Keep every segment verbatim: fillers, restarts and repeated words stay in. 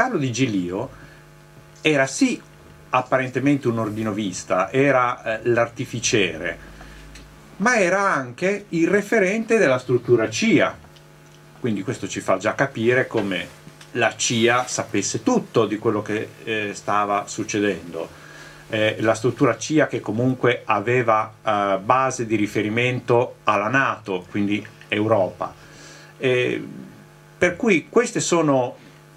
Carlo di Giglio era sì apparentemente un ordinovista, era eh, l'artificiere, ma era anche il referente della struttura C I A, quindi questo ci fa già capire come la C I A sapesse tutto di quello che eh, stava succedendo. Eh, la struttura C I A che comunque aveva eh, base di riferimento alla NATO, quindi Europa. Eh, per cui queste sono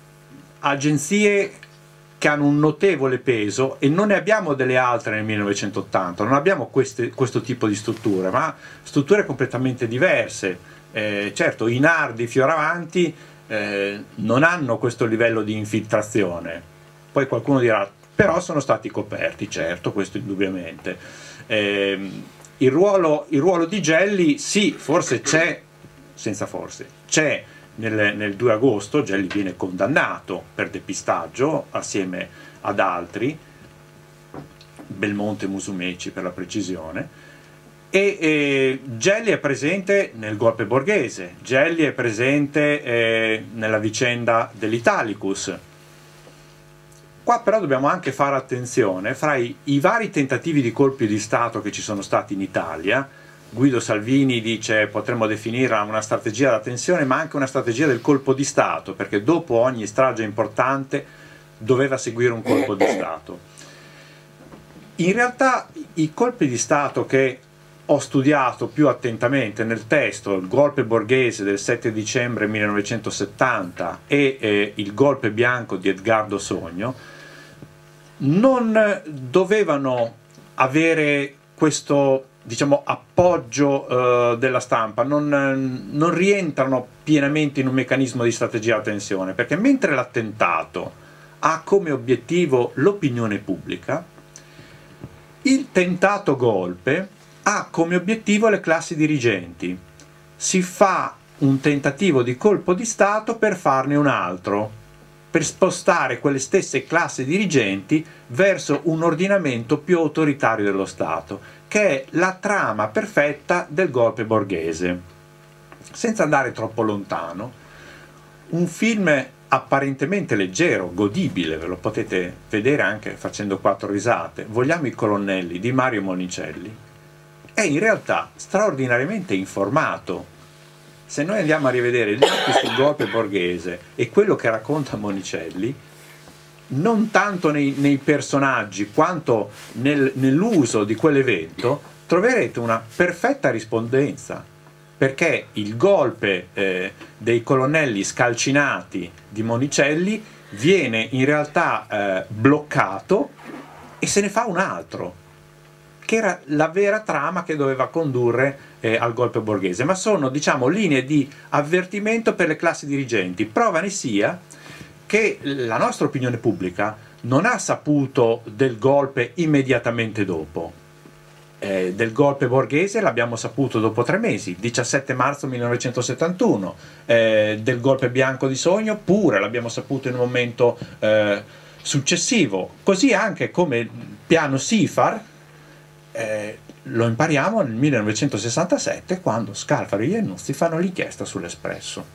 agenzie che hanno un notevole peso e non ne abbiamo delle altre nel millenovecentottanta, non abbiamo queste, questo tipo di strutture, ma strutture completamente diverse. Eh, certo, i Nardi, Fioravanti eh, non hanno questo livello di infiltrazione, poi qualcuno dirà però sono stati coperti, certo, questo indubbiamente. Eh, il, ruolo, il ruolo di Gelli, sì, forse c'è, senza forse, c'è nel, nel due agosto, Gelli viene condannato per depistaggio assieme ad altri, Belmonte e Musumeci per la precisione, e eh, Gelli è presente nel golpe borghese, Gelli è presente eh, nella vicenda dell'Italicus. Qua però dobbiamo anche fare attenzione, fra i, i vari tentativi di colpi di Stato che ci sono stati in Italia, Guido Salvini dice potremmo definirla una strategia da tensione, ma anche una strategia del colpo di Stato, perché dopo ogni strage importante doveva seguire un colpo di Stato. In realtà i colpi di Stato che ho studiato più attentamente nel testo, il golpe borghese del sette dicembre millenovecentosettanta e eh, il golpe bianco di Edgardo Sogno, non dovevano avere questo, diciamo, appoggio eh, della stampa, non, non rientrano pienamente in un meccanismo di strategia da tensione, perché mentre l'attentato ha come obiettivo l'opinione pubblica, il tentato golpe ha come obiettivo le classi dirigenti. Si fa un tentativo di colpo di Stato per farne un altro, per spostare quelle stesse classi dirigenti verso un ordinamento più autoritario dello Stato, che è la trama perfetta del golpe borghese. Senza andare troppo lontano, un film apparentemente leggero, godibile, ve lo potete vedere anche facendo quattro risate, Vogliamo i colonnelli di Mario Monicelli, è in realtà straordinariamente informato. Se noi andiamo a rivedere gli atti sul golpe borghese e quello che racconta Monicelli, non tanto nei, nei personaggi quanto nel, nell'uso di quell'evento, troverete una perfetta rispondenza, perché il golpe eh, dei colonnelli scalcinati di Monicelli viene in realtà eh, bloccato e se ne fa un altro, che era la vera trama che doveva condurre eh, al golpe borghese, ma sono, diciamo, linee di avvertimento per le classi dirigenti. Prova ne sia che la nostra opinione pubblica non ha saputo del golpe immediatamente dopo. Eh, del golpe borghese l'abbiamo saputo dopo tre mesi, diciassette marzo millenovecentosettantuno, eh, del golpe bianco di Sogno pure l'abbiamo saputo in un momento eh, successivo, così anche come il piano Sifar eh, lo impariamo nel millenovecentosessantasette, quando Scalfaro e Iannuzzi fanno l'inchiesta sull'Espresso.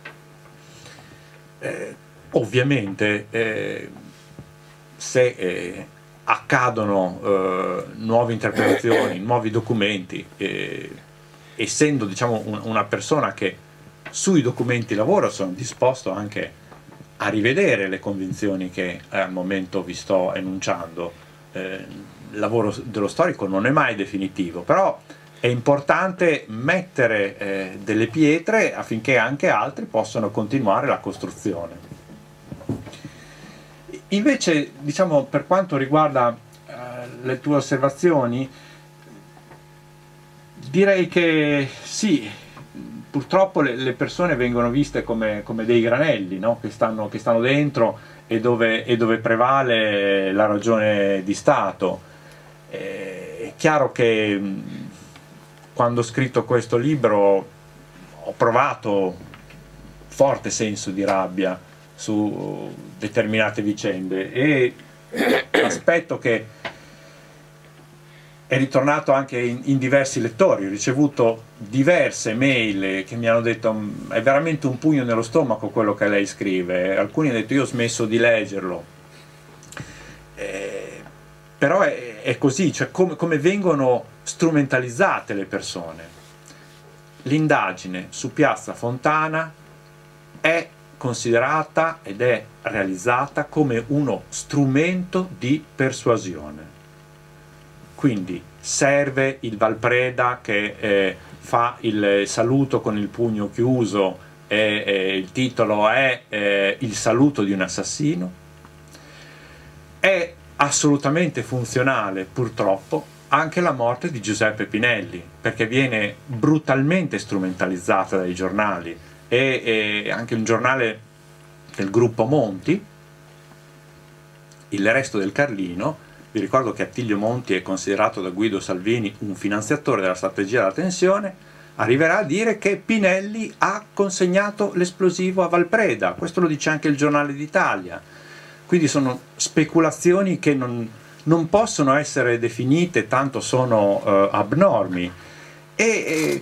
Eh, ovviamente eh, se eh, accadono eh, nuove interpretazioni, nuovi documenti, eh, essendo, diciamo, un, una persona che sui documenti lavora, sono disposto anche a rivedere le convinzioni che al momento vi sto enunciando. Eh, il lavoro dello storico non è mai definitivo, però è importante mettere eh, delle pietre affinché anche altri possano continuare la costruzione. Invece, diciamo, per quanto riguarda eh, le tue osservazioni, direi che sì, purtroppo le, le persone vengono viste come, come dei granelli, no? che, stanno, che stanno dentro e dove, e dove prevale la ragione di Stato. È chiaro che quando ho scritto questo libro ho provato forte senso di rabbia su determinate vicende e aspetto che è ritornato anche in, in diversi lettori. Ho ricevuto diverse mail che mi hanno detto è veramente un pugno nello stomaco quello che lei scrive. Alcuni hanno detto io ho smesso di leggerlo. Eh, però è, è così, cioè come, come vengono strumentalizzate le persone. L'indagine su Piazza Fontana è considerata ed è realizzata come uno strumento di persuasione. Quindi serve il Valpreda che eh, fa il saluto con il pugno chiuso e eh, il titolo è eh, il saluto di un assassino. È assolutamente funzionale, purtroppo, anche la morte di Giuseppe Pinelli, perché viene brutalmente strumentalizzata dai giornali e, e anche un giornale del gruppo Monti, Il Resto del Carlino. Vi ricordo che Attilio Monti è considerato da Guido Salvini un finanziatore della strategia della tensione, arriverà a dire che Pinelli ha consegnato l'esplosivo a Valpreda. Questo lo dice anche il Giornale d'Italia. Quindi sono speculazioni che non, non possono essere definite, tanto sono eh, abnormi. E eh,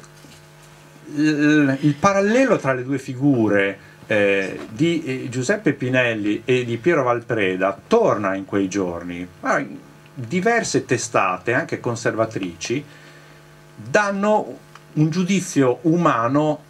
il, il parallelo tra le due figure eh, di eh, Giuseppe Pinelli e di Piero Valpreda torna in quei giorni. Ah, diverse testate, anche conservatrici, danno un giudizio umano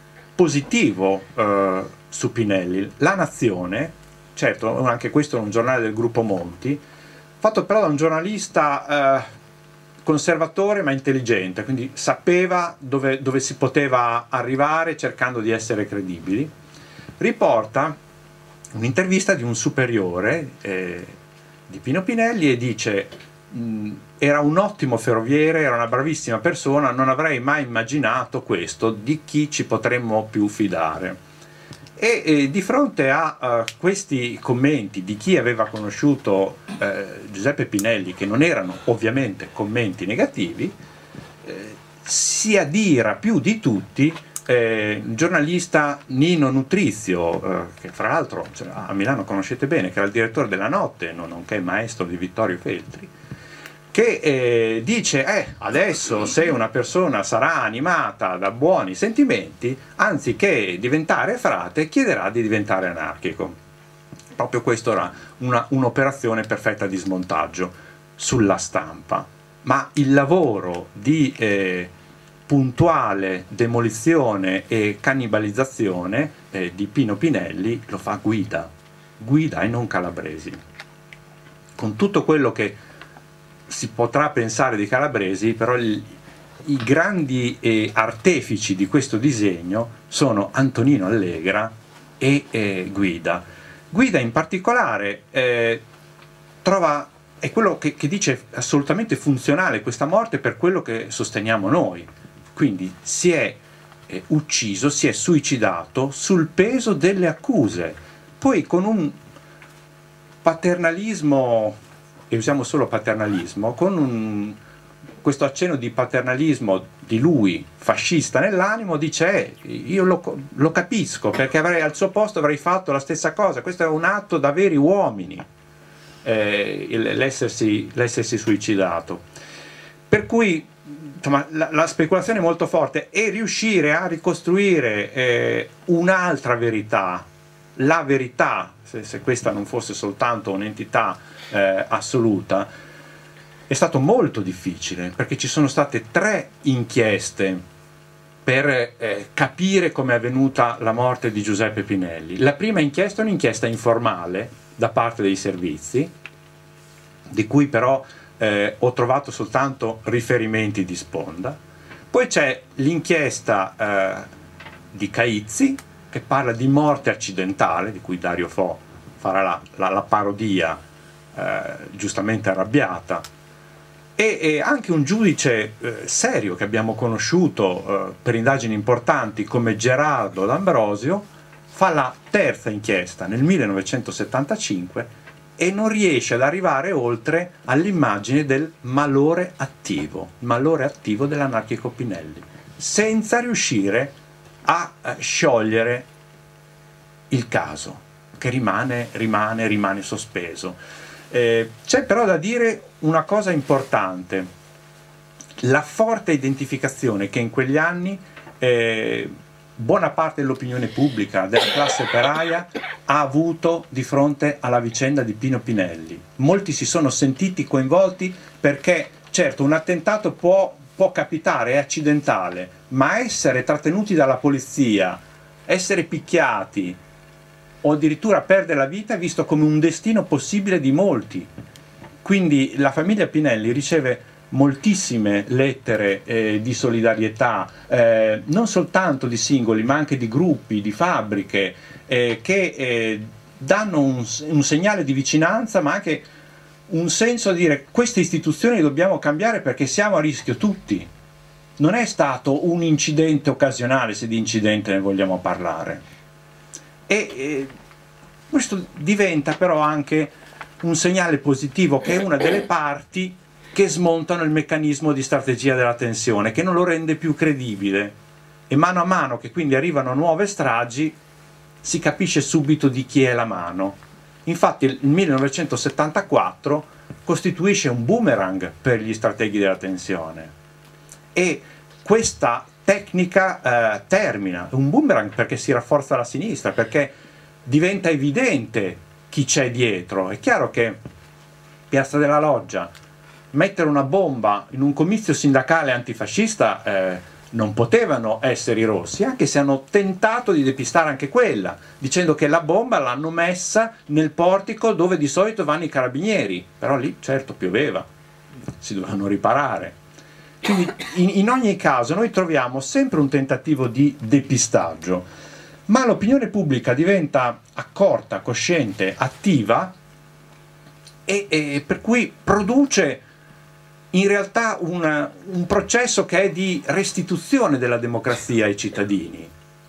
positivo eh, su Pinelli. La Nazione, certo, anche questo è un giornale del gruppo Monti, fatto però da un giornalista eh, conservatore ma intelligente, quindi sapeva dove, dove si poteva arrivare cercando di essere credibili, riporta un'intervista di un superiore eh, di Pino Pinelli e dice mh, era un ottimo ferroviere, era una bravissima persona, non avrei mai immaginato questo, di chi ci potremmo più fidare. E, e di fronte a uh, questi commenti di chi aveva conosciuto eh, Giuseppe Pinelli, che non erano ovviamente commenti negativi, eh, si adira più di tutti eh, il giornalista Nino Nutrizio, eh, che fra l'altro cioè, a Milano conoscete bene, che era il direttore della Notte, nonché maestro di Vittorio Feltri, che eh, dice eh, adesso se una persona sarà animata da buoni sentimenti, anziché diventare frate, chiederà di diventare anarchico. Proprio questa era un'operazione perfetta di smontaggio sulla stampa. Ma il lavoro di eh, puntuale demolizione e cannibalizzazione eh, di Pino Pinelli lo fa Guida, Guida e non Calabresi. Con tutto quello che si potrà pensare di Calabresi, però il, i grandi eh, artefici di questo disegno sono Antonino Allegra e eh, Guida. Guida in particolare eh, trova, è quello che, che dice assolutamente funzionale questa morte per quello che sosteniamo noi, quindi si è eh, ucciso, si è suicidato sul peso delle accuse, poi con un paternalismo, e usiamo solo paternalismo, con un, questo accenno di paternalismo di lui, fascista nell'animo, dice eh, io lo, lo capisco, perché avrei, al suo posto avrei fatto la stessa cosa, questo è un atto da veri uomini, eh, l'essersi, l'essersi suicidato. Per cui insomma, la, la speculazione è molto forte e riuscire a ricostruire eh, un'altra verità, la verità, se, se questa non fosse soltanto un'entità eh, assoluta, è stato molto difficile, perché ci sono state tre inchieste per eh, capire come è avvenuta la morte di Giuseppe Pinelli. La prima inchiesta è un'inchiesta informale da parte dei servizi, di cui però eh, ho trovato soltanto riferimenti di sponda. Poi c'è l'inchiesta eh, di Caizzi, che parla di morte accidentale, di cui Dario Fo farà la, la, la parodia eh, giustamente arrabbiata, e, e anche un giudice eh, serio che abbiamo conosciuto eh, per indagini importanti come Gerardo D'Ambrosio fa la terza inchiesta nel millenovecentosettantacinque e non riesce ad arrivare oltre all'immagine del malore attivo, il malore attivo dell'anarchico Pinelli, senza riuscire a sciogliere il caso, che rimane, rimane, rimane sospeso. Eh, c'è però da dire una cosa importante. la forte identificazione che in quegli anni eh, buona parte dell'opinione pubblica, della classe operaia, ha avuto di fronte alla vicenda di Pino Pinelli. Molti si sono sentiti coinvolti perché, certo, un attentato può, può capitare, è accidentale, ma essere trattenuti dalla polizia, essere picchiati o addirittura perdere la vita è visto come un destino possibile di molti. Quindi la famiglia Pinelli riceve moltissime lettere eh, di solidarietà, eh, non soltanto di singoli ma anche di gruppi, di fabbriche, eh, che eh, danno un, un segnale di vicinanza, ma anche un senso di dire: queste istituzioni dobbiamo cambiare perché siamo a rischio tutti. Non è stato un incidente occasionale, se di incidente ne vogliamo parlare. E eh, questo diventa però anche un segnale positivo, che è una delle parti che smontano il meccanismo di strategia della tensione, che non lo rende più credibile, e mano a mano che quindi arrivano nuove stragi si capisce subito di chi è la mano. Infatti il millenovecentosettantaquattro costituisce un boomerang per gli strateghi della tensione, e questa tecnica eh, termina. Un boomerang perché si rafforza la sinistra, perché diventa evidente chi c'è dietro. È chiaro che Piazza della Loggia, mettere una bomba in un comizio sindacale antifascista, eh, non potevano essere i rossi, anche se hanno tentato di depistare anche quella, dicendo che la bomba l'hanno messa nel portico dove di solito vanno i carabinieri, però lì certo pioveva, si dovevano riparare. Quindi in, in ogni caso noi troviamo sempre un tentativo di depistaggio, ma l'opinione pubblica diventa accorta, cosciente, attiva, e, e per cui produce in realtà una, un processo che è di restituzione della democrazia ai cittadini,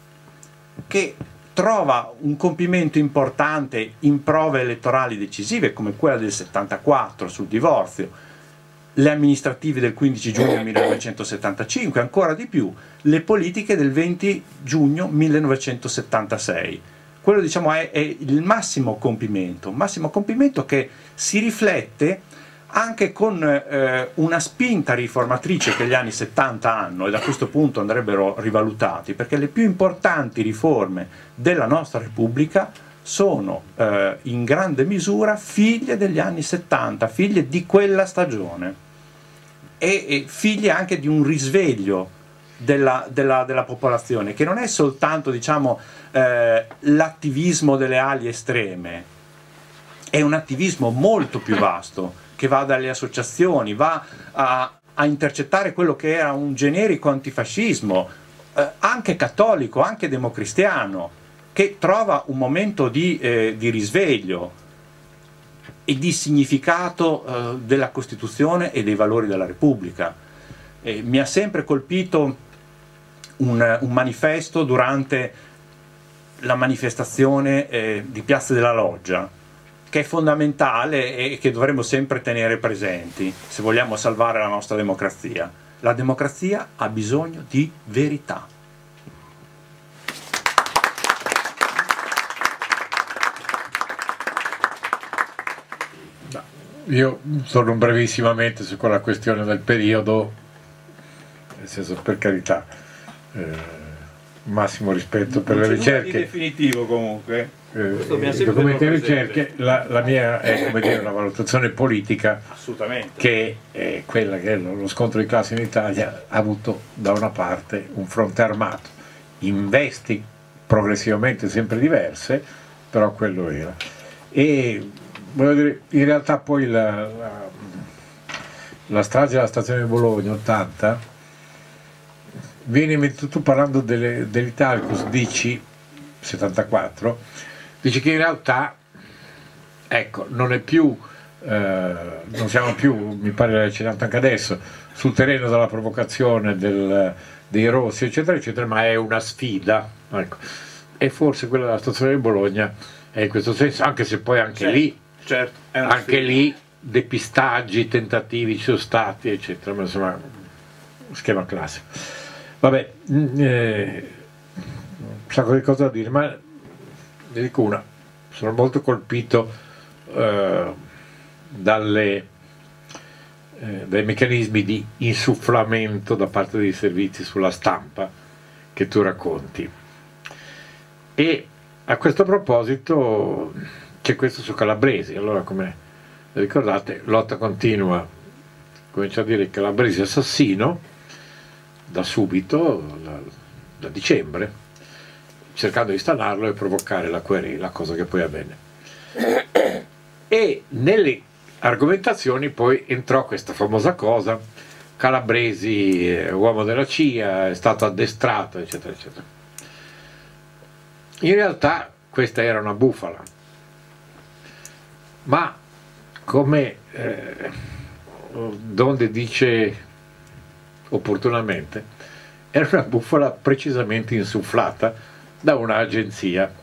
che trova un compimento importante in prove elettorali decisive come quella del settantaquattro sul divorzio, le amministrative del quindici giugno millenovecentosettantacinque, ancora di più le politiche del venti giugno millenovecentosettantasei. Quello, diciamo, è, è il massimo compimento, un massimo compimento che si riflette anche con eh, una spinta riformatrice che gli anni settanta hanno, e da questo punto andrebbero rivalutati, perché le più importanti riforme della nostra Repubblica sono eh, in grande misura figlie degli anni settanta, figlie di quella stagione, e, e figlie anche di un risveglio della, della, della popolazione, che non è soltanto, diciamo, eh, l'attivismo delle ali estreme, è un attivismo molto più vasto, che va dalle associazioni, va a, a intercettare quello che era un generico antifascismo, eh, anche cattolico, anche democristiano, che trova un momento di, eh, di risveglio e di significato eh, della Costituzione e dei valori della Repubblica. Eh, mi ha sempre colpito un, un manifesto durante la manifestazione eh, di Piazza della Loggia, che è fondamentale e che dovremmo sempre tenere presenti se vogliamo salvare la nostra democrazia. La democrazia ha bisogno di verità. Io torno brevissimamente su quella questione del periodo, nel senso, per carità, eh, massimo rispetto per le ricerche. Di definitivo comunque. Eh, I documenti di ricerche, la, la mia è, come dire, una valutazione politica, assolutamente, che è quella che lo scontro di classe in Italia ha avuto da una parte un fronte armato in vesti progressivamente sempre diverse, però quello era. E voglio dire, in realtà poi la, la, la strage della stazione di Bologna ottanta viene, tu parlando dell'Italicus dici settantaquattro, dice che in realtà, ecco, non è più, eh, non siamo più, mi pare accennato anche adesso, sul terreno della provocazione del, dei rossi, eccetera, eccetera, ma è una sfida, ecco. E forse quella della stazione di Bologna è in questo senso, anche se poi anche certo, lì, certo, è una anche sfida. Lì depistaggi, tentativi ci sono stati, eccetera, ma insomma, schema classico. Vabbè, eh, un sacco di cose da dire, ma ne dico una: sono molto colpito eh, dalle, eh, dai meccanismi di insufflamento da parte dei servizi sulla stampa che tu racconti. E a questo proposito c'è questo su Calabresi. Allora, come ricordate, Lotta Continua comincia a dire che Calabresi è assassino da subito, da, da dicembre, cercando di stanarlo e provocare la querela, cosa che poi avvenne. E nelle argomentazioni poi entrò questa famosa cosa: Calabresi è uomo della C I A, è stato addestrato, eccetera eccetera. In realtà questa era una bufala, ma come eh, Donde dice opportunamente, era una bufala precisamente insufflata da un'agenzia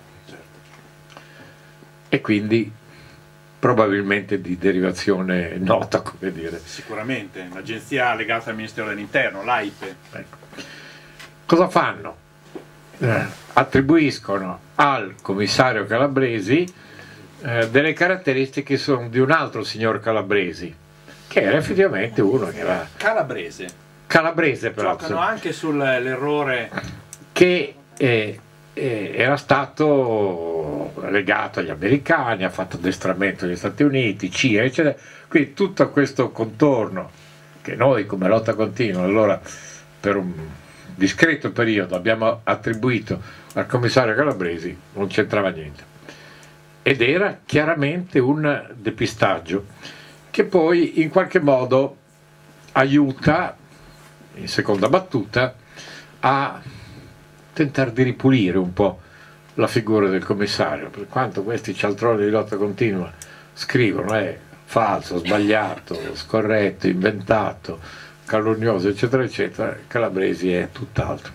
e quindi probabilmente di derivazione nota, come dire. Sicuramente, un'agenzia legata al Ministero dell'Interno, l'AIPE. Ecco. Cosa fanno? Eh, attribuiscono al commissario Calabresi eh, delle caratteristiche che sono di un altro signor Calabresi, che era effettivamente uno che era Calabrese. Calabrese, però. Giocano anche sull'errore che eh, eh, era stato legato agli americani, ha fatto addestramento negli Stati Uniti, C I A, eccetera. Quindi tutto questo contorno che noi come Lotta Continua allora per un discreto periodo abbiamo attribuito al commissario Calabresi non c'entrava niente, ed era chiaramente un depistaggio che poi in qualche modo aiuta, in seconda battuta, a tentare di ripulire un po' la figura del commissario, per quanto questi cialtroni di Lotta Continua scrivono è falso, sbagliato, scorretto, inventato, calunnoso, eccetera eccetera. Calabresi è tutt'altro.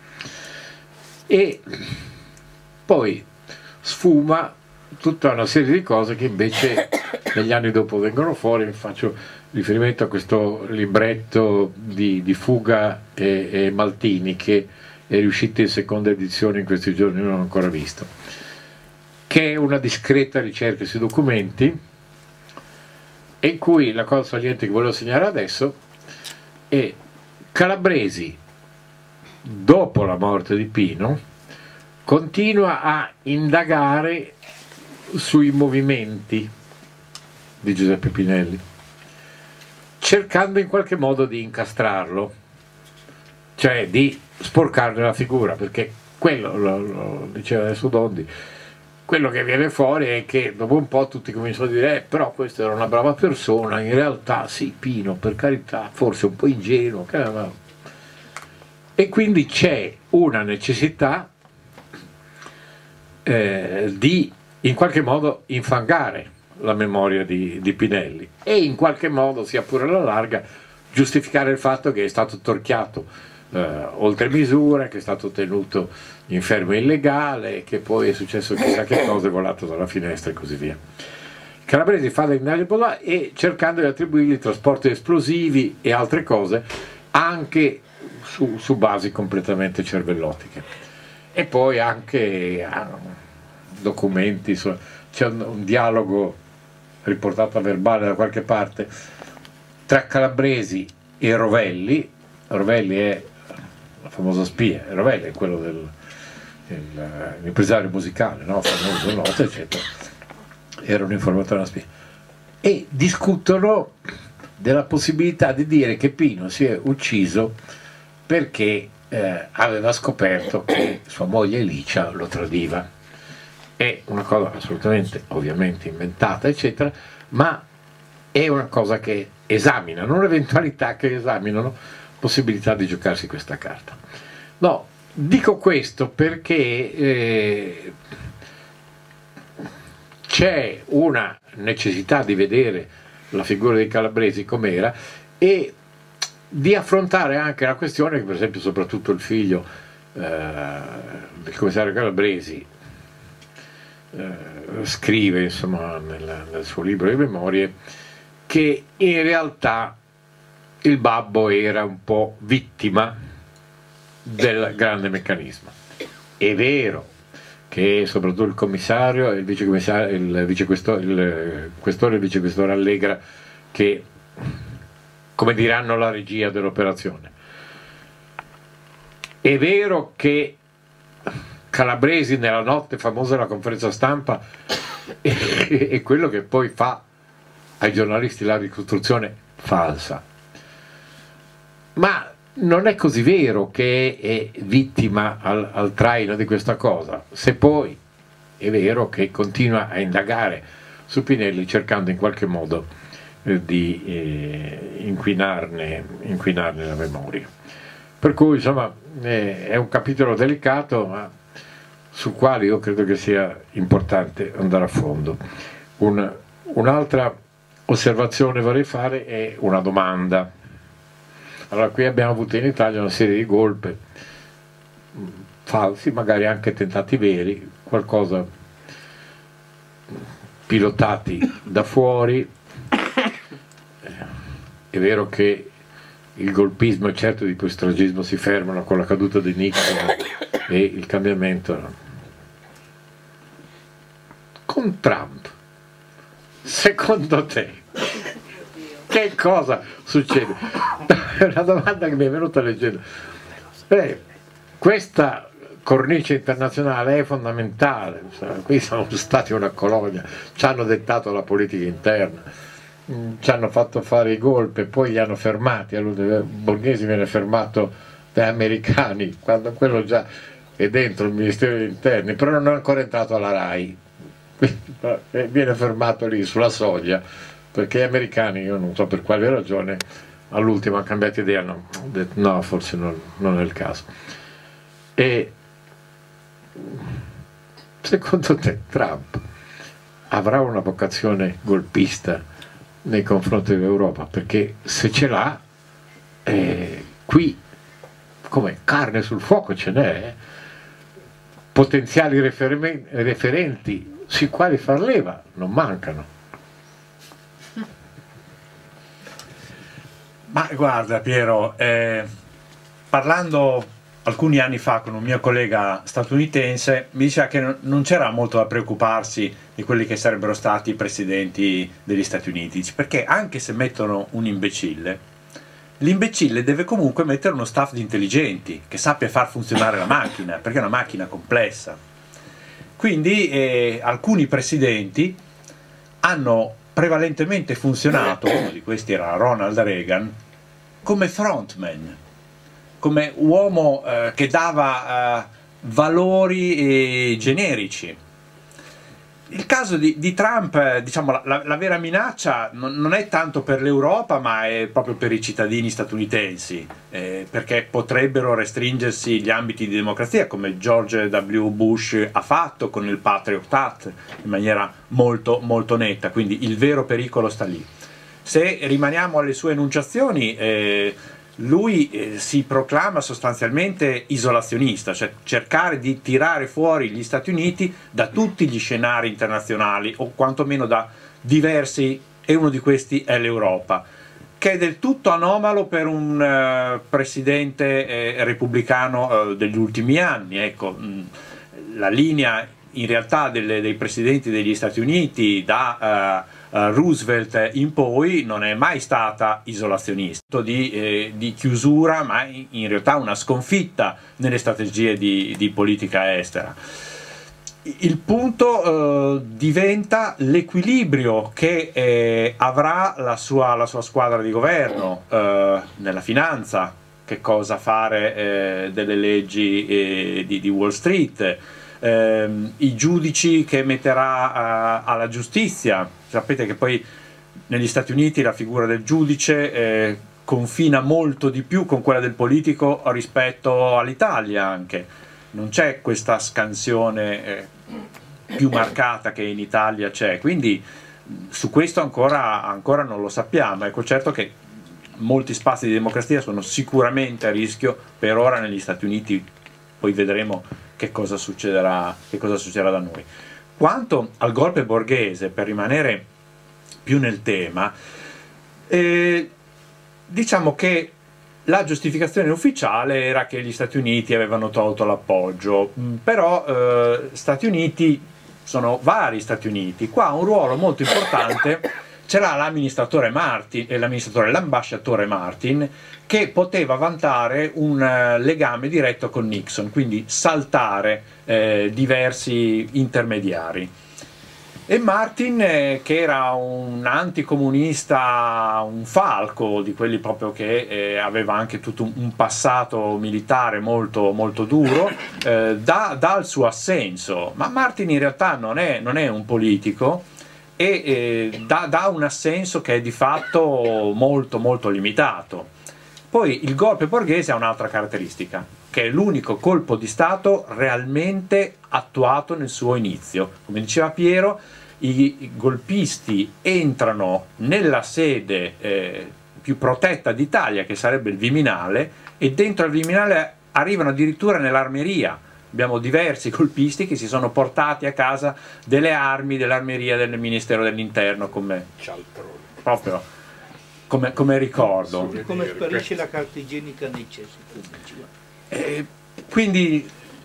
E poi sfuma tutta una serie di cose che invece negli anni dopo vengono fuori. Faccio riferimento a questo libretto di, di Fuga e, e Maltini che è riuscito in seconda edizione in questi giorni, non ho ancora visto, che è una discreta ricerca sui documenti, e in cui la cosa saliente che volevo segnalare adesso è Calabresi, dopo la morte di Pino, continua a indagare sui movimenti di Giuseppe Pinelli, cercando in qualche modo di incastrarlo, cioè di sporcarne la figura, perché quello, lo, lo diceva adesso Dondi, quello che viene fuori è che dopo un po' tutti cominciano a dire eh, però questo era una brava persona, in realtà sì, Pino, per carità, forse un po' ingenuo, e quindi c'è una necessità eh, di in qualche modo infangare la memoria di, di Pinelli e in qualche modo, sia pure alla larga, giustificare il fatto che è stato torchiato eh, oltre misura, che è stato tenuto in fermo illegale, che poi è successo chissà che cosa, è volato dalla finestra e così via. Calabresi fa l'indagine e cercando di attribuirgli trasporti esplosivi e altre cose anche su, su basi completamente cervellotiche, e poi anche ah, documenti, c'è un, un dialogo riportato a verbale da qualche parte tra Calabresi e Rovelli. Rovelli è la famosa spia, Rovelli è quello del l'impresario musicale, no? Famoso, noto, eccetera. Era un informatore, una spia, e discutono della possibilità di dire che Pino si è ucciso perché eh, aveva scoperto che sua moglie Elicia lo tradiva. È una cosa assolutamente, ovviamente, inventata, eccetera, ma è una cosa che esaminano, un'eventualità che esaminano, possibilità di giocarsi questa carta. No, dico questo perché eh, c'è una necessità di vedere la figura di Calabresi com'era e di affrontare anche la questione che, per esempio, soprattutto il figlio eh, del commissario Calabresi eh, scrive, insomma, nel, nel suo libro di memorie, che in realtà il babbo era un po' vittima del grande meccanismo. È vero che soprattutto il commissario, il vicecommissario, il vicequestore, il questore e il vicequestore Allegra, che come diranno, la regia dell'operazione. È vero che Calabresi nella notte famosa della conferenza stampa è, è quello che poi fa ai giornalisti la ricostruzione falsa, ma non è così vero che è vittima al, al traino di questa cosa, se poi è vero che continua a indagare su Pinelli cercando in qualche modo eh, di eh, inquinarne, inquinarne la memoria. Per cui insomma eh, è un capitolo delicato, ma sul quale io credo che sia importante andare a fondo. Un, un'altra osservazione vorrei fare è una domanda. Allora, qui abbiamo avuto in Italia una serie di golpe falsi, magari anche tentati veri, qualcosa pilotati da fuori. È vero che il golpismo e certo di questo stragismo si fermano con la caduta di Nixon e il cambiamento. Con Trump, secondo te che cosa succede? È una domanda che mi è venuta leggendo. Eh, questa cornice internazionale è fondamentale. Qui siamo stati una colonia, ci hanno dettato la politica interna, ci hanno fatto fare i golpe, poi li hanno fermati. Borghesi viene fermato dagli americani quando quello già è dentro il Ministero degli Interni, però non è ancora entrato alla RAI, viene fermato lì sulla soglia, perché gli americani, io non so per quale ragione, all'ultimo hanno cambiato idea, no, detto, no, forse non, non è il caso. E secondo te Trump avrà una vocazione golpista nei confronti dell'Europa? Perché se ce l'ha, eh, qui come carne sul fuoco ce n'è, potenziali referenti sui quali far leva non mancano. Ma guarda Piero, eh, parlando alcuni anni fa con un mio collega statunitense, mi diceva che non c'era molto da preoccuparsi di quelli che sarebbero stati i presidenti degli Stati Uniti, perché anche se mettono un imbecille, l'imbecille deve comunque mettere uno staff di intelligenti che sappia far funzionare la macchina, perché è una macchina complessa. Quindi eh, alcuni presidenti hanno prevalentemente funzionato, uno di questi era Ronald Reagan, come frontman, come uomo eh, che dava eh, valori eh, generici. Il caso di, di Trump, eh, diciamo, la, la, la vera minaccia non, non è tanto per l'Europa, ma è proprio per i cittadini statunitensi, eh, perché potrebbero restringersi gli ambiti di democrazia, come George W. Bush ha fatto con il Patriot Act, in maniera molto, molto netta, quindi il vero pericolo sta lì. Se rimaniamo alle sue enunciazioni, eh, lui eh, si proclama sostanzialmente isolazionista, cioè cercare di tirare fuori gli Stati Uniti da tutti gli scenari internazionali, o quantomeno da diversi, e uno di questi è l'Europa, che è del tutto anomalo per un uh, presidente eh, repubblicano uh, degli ultimi anni. Ecco, mh, la linea in realtà delle, dei presidenti degli Stati Uniti da uh, Uh, Roosevelt in poi non è mai stata isolazionista, di, eh, di chiusura, ma in, in realtà una sconfitta nelle strategie di, di politica estera. Il punto eh, diventa l'equilibrio che eh, avrà la sua, la sua squadra di governo eh, nella finanza, che cosa fare eh, delle leggi eh, di, di Wall Street, eh, i giudici che metterà eh, alla giustizia. Sapete che poi negli Stati Uniti la figura del giudice eh, confina molto di più con quella del politico rispetto all'Italia anche. Non c'è questa scansione eh, più marcata che in Italia c'è, quindi su questo ancora, ancora non lo sappiamo. Ecco, certo che molti spazi di democrazia sono sicuramente a rischio per ora negli Stati Uniti, poi vedremo che cosa succederà, che cosa succederà da noi. Quanto al golpe borghese, per rimanere più nel tema, eh, diciamo che la giustificazione ufficiale era che gli Stati Uniti avevano tolto l'appoggio, però eh, Stati Uniti sono vari Stati Uniti, qua un ruolo molto importante c'era l'amministratore Martin, eh, l'amministratore, l'ambasciatore Martin, che poteva vantare un eh, legame diretto con Nixon, quindi saltare eh, diversi intermediari. E Martin, eh, che era un anticomunista, un falco, di quelli proprio che eh, aveva anche tutto un, un passato militare molto, molto duro, eh, dà, dà il suo assenso, ma Martin in realtà non è, non è un politico, e eh, dà, dà un assenso che è di fatto molto molto limitato. Poi il golpe borghese ha un'altra caratteristica, che è l'unico colpo di Stato realmente attuato nel suo inizio. Come diceva Piero, i golpisti entrano nella sede eh, più protetta d'Italia, che sarebbe il Viminale, e dentro il Viminale arrivano addirittura nell'armeria. Abbiamo diversi golpisti che si sono portati a casa delle armi dell'armeria del Ministero dell'Interno, come proprio come, come ricordo. Come sparisce la carta igienica nei cessi pubblici. Eh, quindi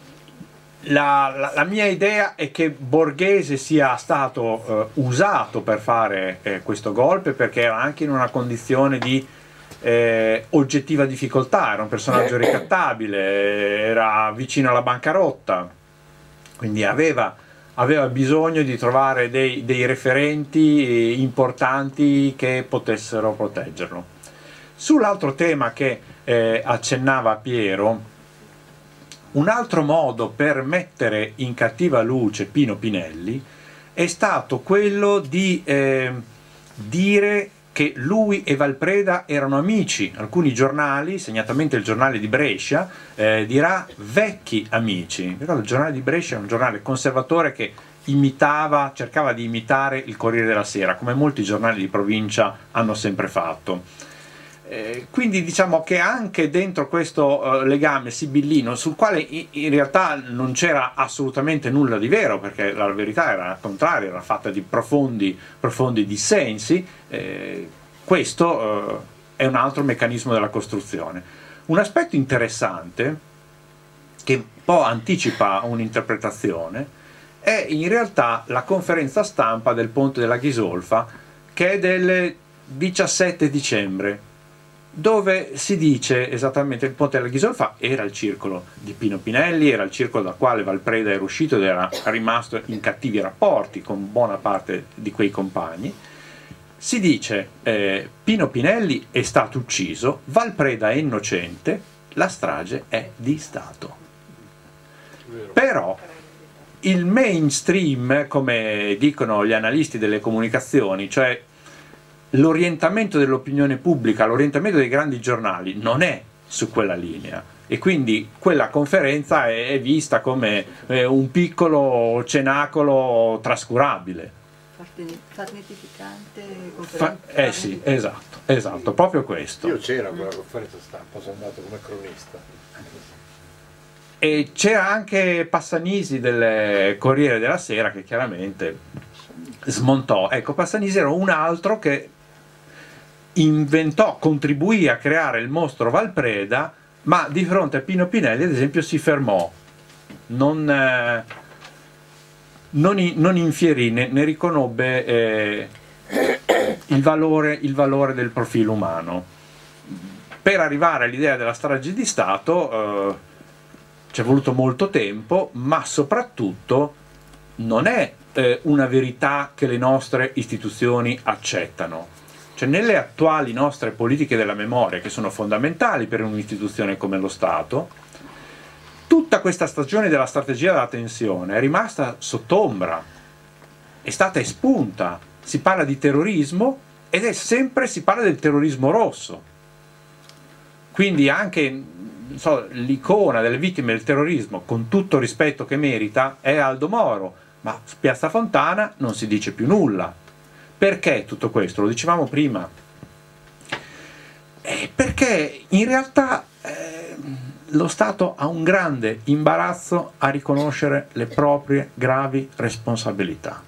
la, la, la mia idea è che Borghese sia stato eh, usato per fare eh, questo golpe, perché era anche in una condizione di eh, oggettiva difficoltà, era un personaggio ricattabile, era vicino alla bancarotta, quindi aveva, aveva bisogno di trovare dei, dei referenti importanti che potessero proteggerlo. Sull'altro tema che eh, accennava Piero, un altro modo per mettere in cattiva luce Pino Pinelli è stato quello di eh, dire che lui e Valpreda erano amici. Alcuni giornali, segnatamente il giornale di Brescia, eh, dirà vecchi amici. Però il giornale di Brescia è un giornale conservatore che imitava, cercava di imitare il Corriere della Sera, come molti giornali di provincia hanno sempre fatto. Eh, quindi diciamo che anche dentro questo uh, legame sibillino, sul quale in, in realtà non c'era assolutamente nulla di vero, perché la verità era al contrario, era fatta di profondi, profondi dissensi, eh, questo uh, è un altro meccanismo della costruzione. Un aspetto interessante, che un po' anticipa un'interpretazione, è in realtà la conferenza stampa del Ponte della Ghisolfa, che è del diciassette dicembre, dove si dice esattamente: il Ponte della Ghisolfa era il circolo di Pino Pinelli, era il circolo dal quale Valpreda era uscito ed era rimasto in cattivi rapporti con buona parte di quei compagni. Si dice eh, Pino Pinelli è stato ucciso, Valpreda è innocente, la strage è di Stato. Però il mainstream, come dicono gli analisti delle comunicazioni, cioè l'orientamento dell'opinione pubblica, l'orientamento dei grandi giornali non è su quella linea, e quindi quella conferenza è, è vista come eh, un piccolo cenacolo trascurabile. Farnetificante, Fa eh sì, esatto, esatto, proprio questo. Io c'ero a quella conferenza stampa, sono andato come cronista. E c'era anche Passanisi del Corriere della Sera, che chiaramente smontò. Ecco, Passanisi era un altro che inventò, contribuì a creare il mostro Valpreda, ma di fronte a Pino Pinelli ad esempio si fermò, non, eh, non, in, non infierì, ne, ne riconobbe eh, il, valore, il valore del profilo umano. Per arrivare all'idea della strage di Stato eh, ci è voluto molto tempo, ma soprattutto non è eh, una verità che le nostre istituzioni accettano. Cioè, nelle attuali nostre politiche della memoria, che sono fondamentali per un'istituzione come lo Stato, tutta questa stagione della strategia della tensione è rimasta sott'ombra, è stata espunta. Si parla di terrorismo ed è sempre, si parla del terrorismo rosso. Quindi anche so, l'icona delle vittime del terrorismo, con tutto il rispetto che merita, è Aldo Moro, ma su Piazza Fontana non si dice più nulla. Perché tutto questo? Lo dicevamo prima. Eh, perché in realtà eh, lo Stato ha un grande imbarazzo a riconoscere le proprie gravi responsabilità.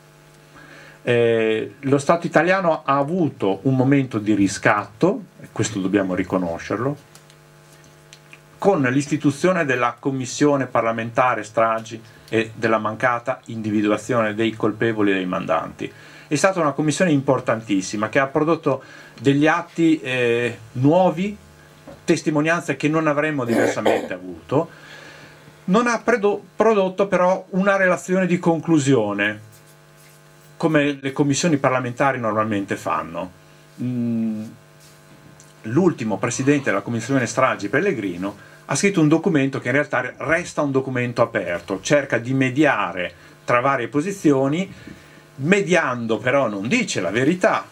Eh, lo Stato italiano ha avuto un momento di riscatto, e questo dobbiamo riconoscerlo, con l'istituzione della commissione parlamentare stragi e della mancata individuazione dei colpevoli e dei mandanti. è stata una commissione importantissima che ha prodotto degli atti eh, nuovi, testimonianze che non avremmo diversamente avuto. Non ha prodotto però una relazione di conclusione, come le commissioni parlamentari normalmente fanno. Mm, l'ultimo presidente della commissione stragi, Pellegrino, ha scritto un documento che in realtà resta un documento aperto, cerca di mediare tra varie posizioni, mediando però non dice la verità,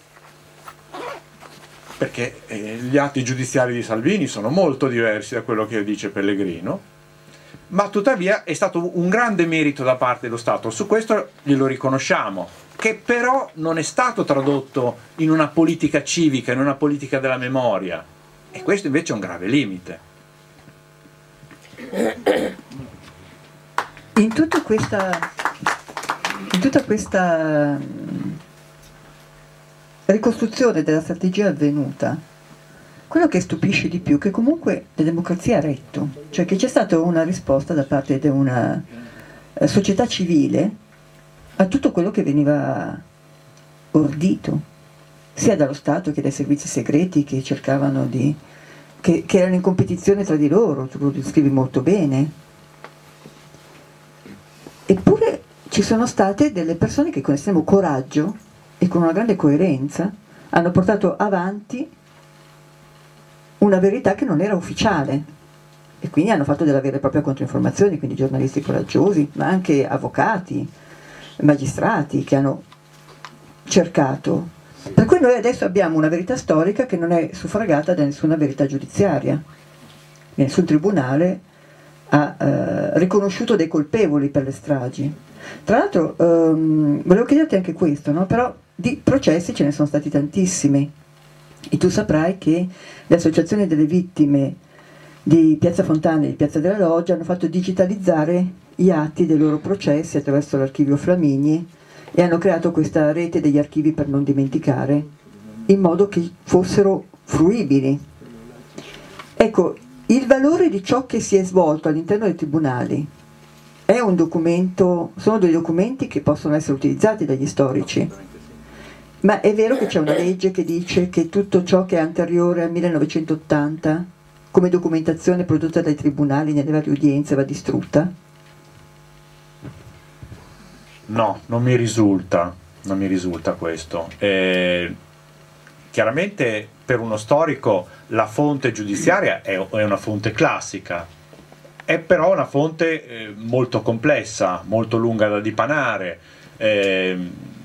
perché eh, gli atti giudiziari di Salvini sono molto diversi da quello che dice Pellegrino, ma tuttavia è stato un grande merito da parte dello Stato, su questo glielo riconosciamo, che però non è stato tradotto in una politica civica, in una politica della memoria, e questo invece è un grave limite. In tutta questa, in tutta questa ricostruzione della strategia avvenuta, quello che stupisce di più è che comunque la democrazia ha retto, cioè che c'è stata una risposta da parte di una società civile a tutto quello che veniva ordito, sia dallo Stato che dai servizi segreti che cercavano di... che, che erano in competizione tra di loro, tu lo descrivi molto bene. Eppure ci sono state delle persone che con estremo coraggio e con una grande coerenza hanno portato avanti una verità che non era ufficiale, e quindi hanno fatto della vera e propria controinformazione, quindi giornalisti coraggiosi, ma anche avvocati, magistrati che hanno cercato. Per cui noi adesso abbiamo una verità storica che non è suffragata da nessuna verità giudiziaria. Nessun tribunale ha eh, riconosciuto dei colpevoli per le stragi. Tra l'altro ehm, volevo chiederti anche questo, no? Però di processi ce ne sono stati tantissimi. E tu saprai che le associazioni delle vittime di Piazza Fontana e di Piazza della Loggia hanno fatto digitalizzare gli atti dei loro processi attraverso l'archivio Flamini e hanno creato questa rete degli archivi per non dimenticare, in modo che fossero fruibili. Ecco, il valore di ciò che si è svolto all'interno dei tribunali è un documento, sono dei documenti che possono essere utilizzati dagli storici. Ma è vero che c'è una legge che dice che tutto ciò che è anteriore al millenovecentottanta, come documentazione prodotta dai tribunali nelle varie udienze, va distrutta? No, non mi risulta, non mi risulta questo. Eh, chiaramente per uno storico la fonte giudiziaria è, è una fonte classica, è però una fonte eh, molto complessa, molto lunga da dipanare. Eh,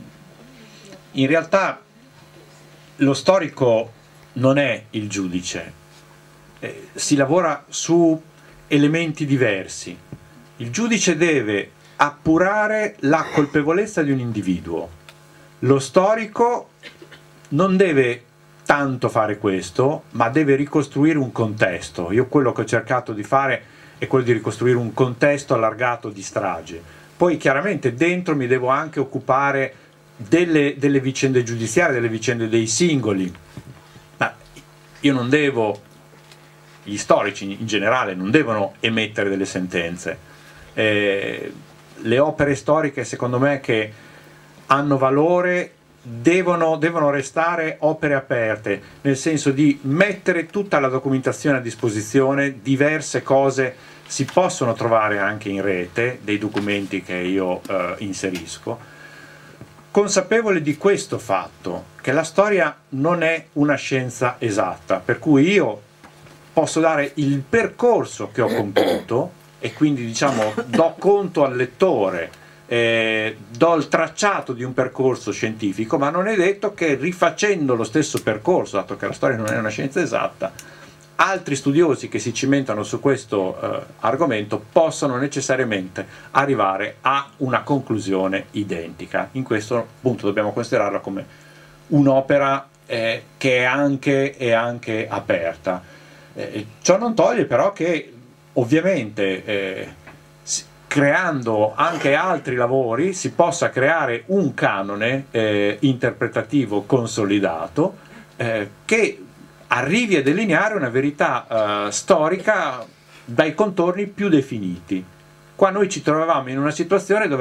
In realtà lo storico non è il giudice, eh, si lavora su elementi diversi. Il giudice deve appurare la colpevolezza di un individuo, lo storico non deve tanto fare questo, ma deve ricostruire un contesto. Io quello che ho cercato di fare è quello di ricostruire un contesto allargato di strage. Poi chiaramente dentro mi devo anche occupare Delle, delle vicende giudiziarie, delle vicende dei singoli, ma io non devo, gli storici in generale non devono emettere delle sentenze. Eh, le opere storiche secondo me che hanno valore devono, devono restare opere aperte, nel senso di mettere tutta la documentazione a disposizione. Diverse cose si possono trovare anche in rete, dei documenti che io eh, inserisco, consapevole di questo fatto, che la storia non è una scienza esatta, per cui io posso dare il percorso che ho compiuto e quindi diciamo do conto al lettore, eh, do il tracciato di un percorso scientifico, ma non è detto che rifacendo lo stesso percorso, dato che la storia non è una scienza esatta, altri studiosi che si cimentano su questo eh, argomento possano necessariamente arrivare a una conclusione identica. In questo punto dobbiamo considerarla come un'opera eh, che è anche, è anche aperta. Eh, ciò non toglie però che ovviamente eh, creando anche altri lavori si possa creare un canone eh, interpretativo consolidato eh, che arrivi a delineare una verità uh, storica dai contorni più definiti. Qua noi ci trovavamo in una situazione dove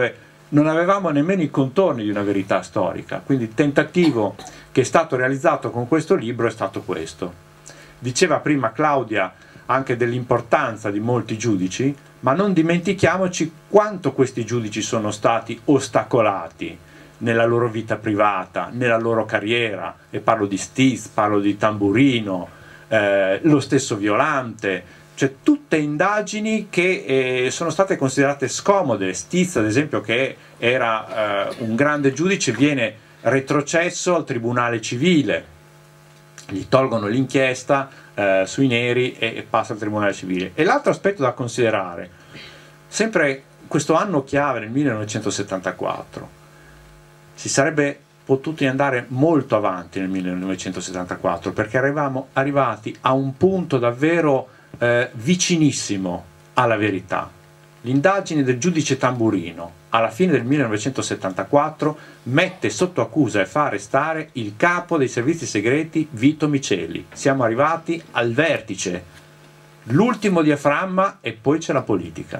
non avevamo nemmeno i contorni di una verità storica, quindi il tentativo che è stato realizzato con questo libro è stato questo. Diceva prima Claudia anche dell'importanza di molti giudici, ma non dimentichiamoci quanto questi giudici sono stati ostacolati nella loro vita privata, nella loro carriera, e parlo di Stiz, parlo di Tamburino, eh, lo stesso Violante, cioè tutte indagini che eh, sono state considerate scomode. Stiz, ad esempio, che era eh, un grande giudice, viene retrocesso al tribunale civile, gli tolgono l'inchiesta eh, sui neri e, e passa al tribunale civile. E l'altro aspetto da considerare, sempre questo anno chiave nel millenovecentosettantaquattro, si sarebbe potuti andare molto avanti nel millenovecentosettantaquattro, perché eravamo arrivati a un punto davvero eh, vicinissimo alla verità. L'indagine del giudice Tamburino alla fine del millenovecentosettantaquattro mette sotto accusa e fa arrestare il capo dei servizi segreti Vito Miceli. Siamo arrivati al vertice, l'ultimo diaframma, e poi c'è la politica.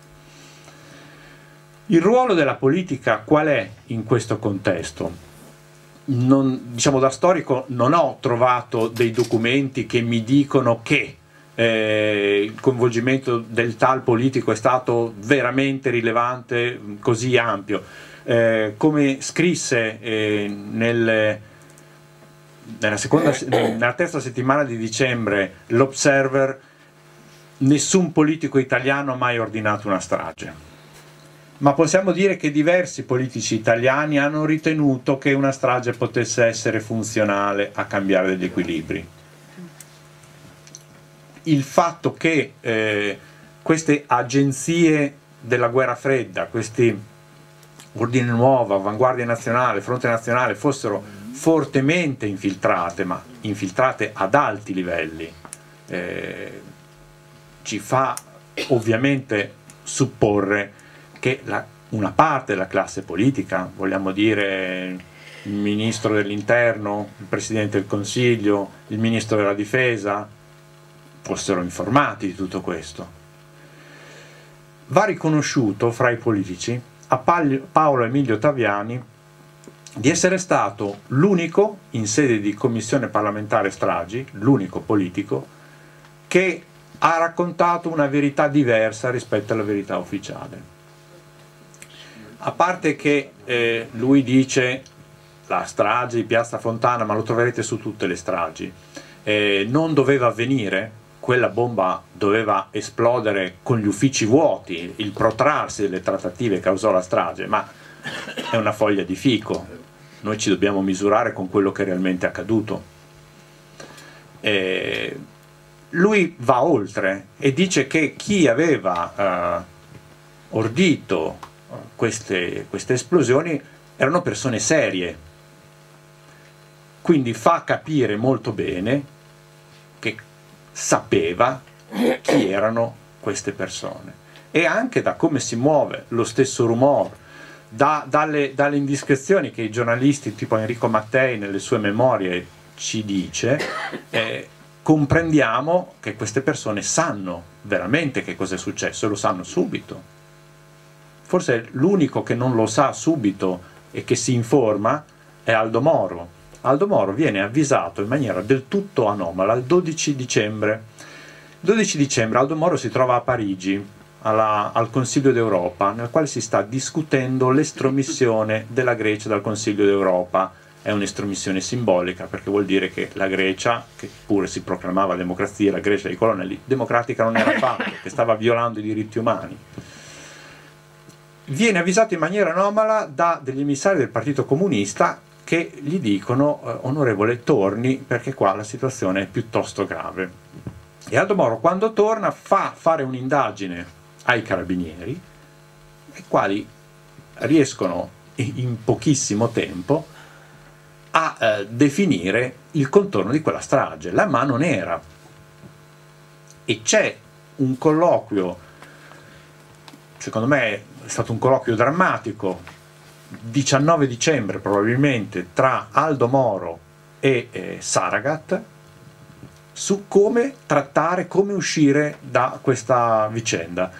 Il ruolo della politica qual è in questo contesto? Non, diciamo, da storico non ho trovato dei documenti che mi dicono che eh, il coinvolgimento del tal politico è stato veramente rilevante, così ampio. Eh, come scrisse eh, nel, nella, seconda, nella terza settimana di dicembre l'Observer, nessun politico italiano ha mai ordinato una strage. Ma possiamo dire che diversi politici italiani hanno ritenuto che una strage potesse essere funzionale a cambiare degli equilibri. Il fatto che eh, queste agenzie della guerra fredda, questi Ordine Nuovo, Avanguardia Nazionale, Fronte Nazionale, fossero fortemente infiltrate, ma infiltrate ad alti livelli, eh, ci fa ovviamente supporre che la, una parte della classe politica, vogliamo dire il ministro dell'interno, il presidente del Consiglio, il ministro della difesa, fossero informati di tutto questo. Va riconosciuto fra i politici a Paolo Emilio Taviani di essere stato l'unico in sede di commissione parlamentare stragi, l'unico politico che ha raccontato una verità diversa rispetto alla verità ufficiale. A parte che eh, lui dice la strage di Piazza Fontana, ma lo troverete su tutte le stragi, eh, non doveva avvenire, quella bomba doveva esplodere con gli uffici vuoti, il protrarsi delle trattative causò la strage, ma è una foglia di fico, noi ci dobbiamo misurare con quello che è realmente accaduto. Eh, lui va oltre e dice che chi aveva eh, ordito Queste, queste esplosioni erano persone serie, quindi fa capire molto bene che sapeva chi erano queste persone, e anche da come si muove lo stesso rumore, da, dalle, dalle indiscrezioni che i giornalisti tipo Enrico Mattei nelle sue memorie ci dice, eh, comprendiamo che queste persone sanno veramente che cosa è successo e lo sanno subito. Forse l'unico che non lo sa subito e che si informa è Aldo Moro. Aldo Moro viene avvisato in maniera del tutto anomala il dodici dicembre. Il dodici dicembre Aldo Moro si trova a Parigi, alla, al Consiglio d'Europa, nel quale si sta discutendo l'estromissione della Grecia dal Consiglio d'Europa. È un'estromissione simbolica, perché vuol dire che la Grecia, che pure si proclamava democrazia, la Grecia dei colonnelli, democratica non era affatto, che stava violando i diritti umani. Viene avvisato in maniera anomala da degli emissari del Partito Comunista che gli dicono eh, onorevole torni perché qua la situazione è piuttosto grave. E Aldo Moro, quando torna, fa fare un'indagine ai carabinieri, i quali riescono in pochissimo tempo a eh, definire il contorno di quella strage, la mano nera. E c'è un colloquio, secondo me è stato un colloquio drammatico, diciannove dicembre probabilmente, tra Aldo Moro e eh, Saragat, su come trattare, come uscire da questa vicenda.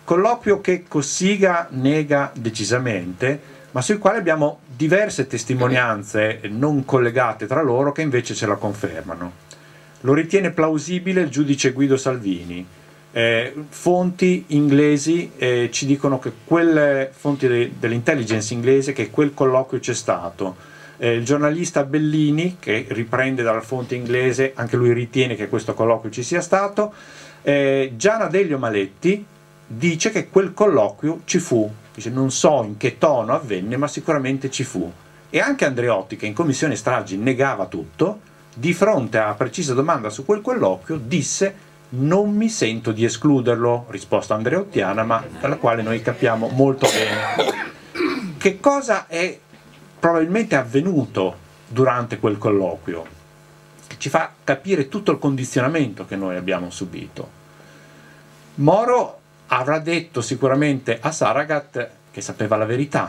colloquio che Cossiga nega decisamente, ma sui quali abbiamo diverse testimonianze non collegate tra loro che invece ce la confermano. Lo ritiene plausibile il giudice Guido Salvini. Eh, fonti inglesi eh, ci dicono che quelle fonti de, dell'intelligence inglese che quel colloquio c'è stato. Eh, il giornalista Bellini, che riprende dalla fonte inglese, anche lui ritiene che questo colloquio ci sia stato. Eh, Giana Delio Maletti dice che quel colloquio ci fu, dice non so in che tono avvenne, ma sicuramente ci fu. E anche Andreotti, che in commissione stragi negava tutto, di fronte a precisa domanda su quel colloquio disse non mi sento di escluderlo, risposta andreottiana, ma dalla quale noi capiamo molto bene. Che cosa è probabilmente avvenuto durante quel colloquio? Che ci fa capire tutto il condizionamento che noi abbiamo subito. Moro avrà detto sicuramente a Saragat che sapeva la verità,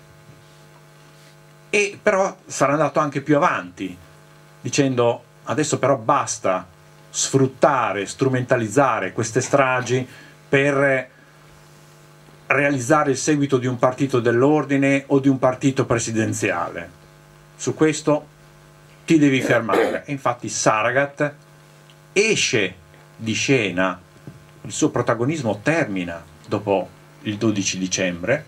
e però sarà andato anche più avanti, dicendo adesso però basta sfruttare, strumentalizzare queste stragi per realizzare il seguito di un partito dell'ordine o di un partito presidenziale. Su questo ti devi fermare. E infatti Saragat esce di scena, il suo protagonismo termina dopo il dodici dicembre.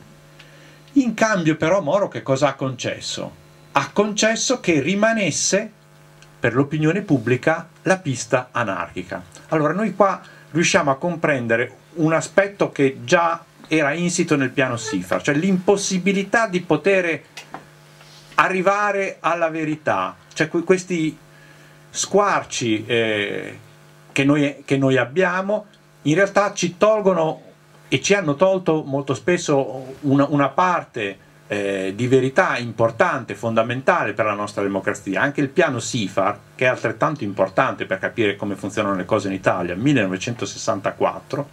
In cambio però Moro che cosa ha concesso? Ha concesso che rimanesse per l'opinione pubblica la pista anarchica. Allora noi qua riusciamo a comprendere un aspetto che già era insito nel piano Sifar, cioè l'impossibilità di poter arrivare alla verità, cioè questi squarci eh, che, noi, che noi abbiamo in realtà ci tolgono e ci hanno tolto molto spesso una, una parte eh, di verità importante, fondamentale per la nostra democrazia. Anche il piano Sifar, che è altrettanto importante per capire come funzionano le cose in Italia, millenovecentosessantaquattro,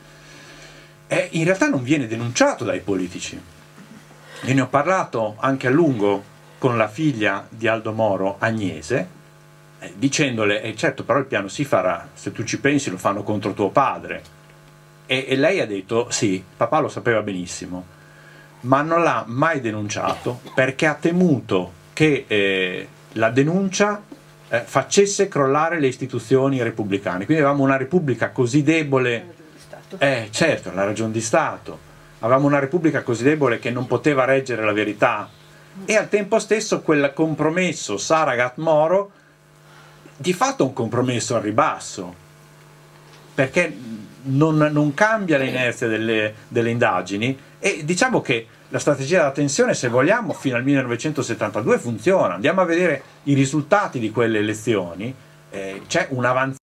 eh, in realtà non viene denunciato dai politici. Io ne ho parlato anche a lungo con la figlia di Aldo Moro, Agnese, eh, dicendole, eh, certo però il piano Sifar, se tu ci pensi, lo fanno contro tuo padre. E, e lei ha detto, sì, papà lo sapeva benissimo, ma non l'ha mai denunciato perché ha temuto che eh, la denuncia eh, facesse crollare le istituzioni repubblicane. Quindi avevamo una repubblica così debole, eh, certo, la ragione di Stato, avevamo una repubblica così debole che non poteva reggere la verità, e al tempo stesso quel compromesso Saragat-Moro di fatto è un compromesso al ribasso, perché non, non cambia l'inerzia delle, delle indagini, e diciamo che la strategia della tensione, se vogliamo, fino al millenovecentosettantadue funziona. Andiamo a vedere i risultati di quelle elezioni, eh, c'è un avanzamento